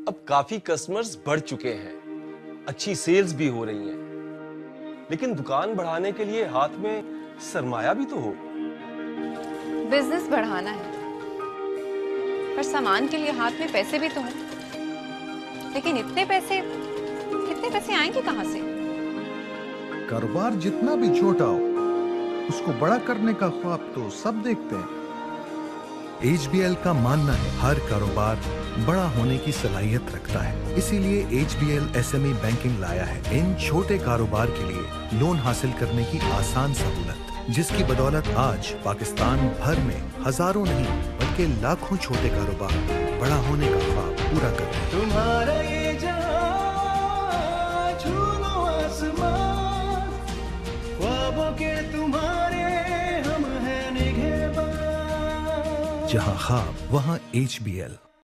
اب کافی کسٹمرز بڑھ چکے ہیں، اچھی سیلز بھی ہو رہی ہیں، لیکن دکان بڑھانے کے لیے ہاتھ میں سرمایہ بھی تو ہو۔ بزنس بڑھانا ہے پر سامان کے لیے ہاتھ میں پیسے بھی تو ہوں، لیکن اتنے پیسے آئیں گے کہاں سے؟ کاروبار جتنا بھی چھوٹا ہو اس کو بڑا کرنے کا خواب تو سب دیکھتے ہیں۔ ایچ بی ایل کا ماننا ہے ہر کاروبار بڑا ہونے کی صلاحیت رکھتا ہے، اسی لیے H B L S M E banking لایا ہے ان چھوٹے کاروبار کے لیے لون حاصل کرنے کی آسان سہولت، جس کی بدولت آج پاکستان بھر میں ہزاروں نہیں بلکہ لاکھوں چھوٹے کاروبار بڑا ہونے کا خواب پورا کرتے ہیں۔ تمہارا یہ جہاں جھولو آسمان، خوابوں کے تمہارے ہم ہیں نگہبان۔ جہاں خواب وہاں ایچ بی ایل۔